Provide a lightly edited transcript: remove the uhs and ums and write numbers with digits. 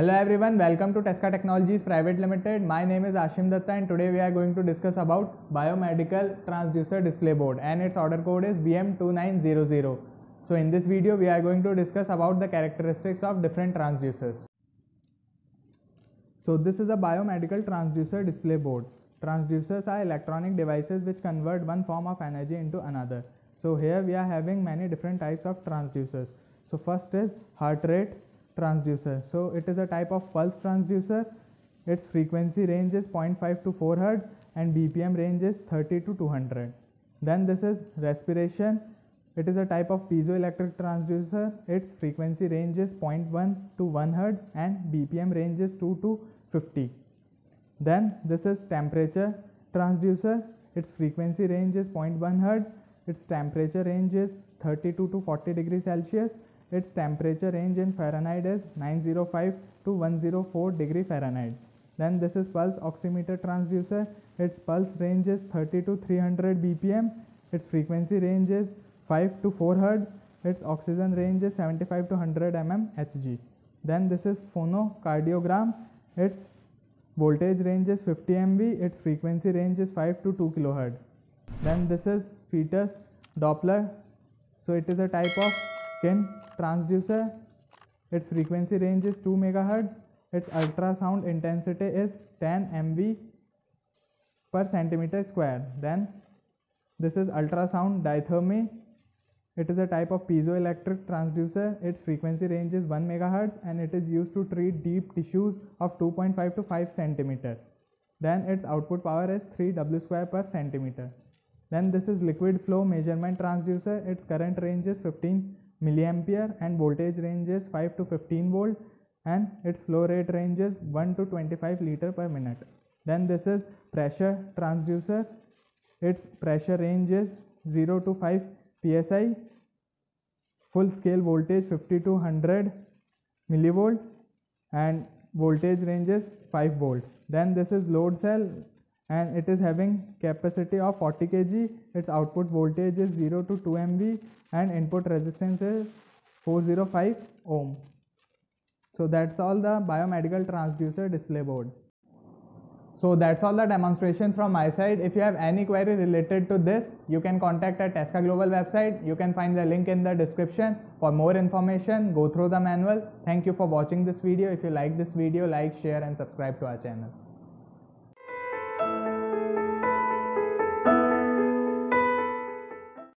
Hello everyone, welcome to Tesca Technologies Private Limited. My name is Ashim Datta and today we are going to discuss about biomedical transducer display board and its order code is BM2900. So in this video we are going to discuss about the characteristics of different transducers. So this is a biomedical transducer display board. Transducers are electronic devices which convert one form of energy into another. So here we are having many different types of transducers. So first is heart rate transducer. So it is a type of pulse transducer. Its frequency range is 0.5 to 4 Hz and BPM range is 30 to 200. Then this is respiration. It is a type of piezoelectric transducer. Its frequency range is 0.1 to 1 Hz and BPM range is 2 to 50. Then this is temperature transducer. Its frequency range is 0.1 Hz. Its temperature range is 32 to 40 degrees Celsius. Its temperature range in Fahrenheit is 905 to 104 degree Fahrenheit. Then this is pulse oximeter transducer. Its pulse range is 30 to 300 BPM. Its frequency range is 5 to 4 Hz. Its oxygen range is 75 to 100 mmHg. Then this is phonocardiogram. Its voltage range is 50 MV. Its frequency range is 5 to 2 kHz. Then this is fetus Doppler. So it is a type of skin transducer. Its frequency range is 2 MHz. Its ultrasound intensity is 10 MV per centimeter square. Then this is ultrasound dithermy. It is a type of piezoelectric transducer. Its frequency range is 1 MHz and it is used to treat deep tissues of 2.5 to 5 centimeter. Then its output power is 3 W² per centimeter. Then this is liquid flow measurement transducer. Its current range is 15 milliampere and voltage range is 5 to 15 volt and its flow rate range is 1 to 25 liter per minute. Then this is pressure transducer. Its pressure range is 0 to 5 psi. Full scale voltage 50 to 100 millivolt and voltage range is 5 volt. Then this is load cell and it is having capacity of 40 kg. Its output voltage is 0 to 2 MV and input resistance is 405 ohm. So that's all the biomedical transducer display board. So that's all the demonstration from my side. If you have any query related to this, you can contact at Tesca Global website. You can find the link in the description. For more information, go through the manual. Thank you for watching this video. If you like this video, like, share and subscribe to our channel.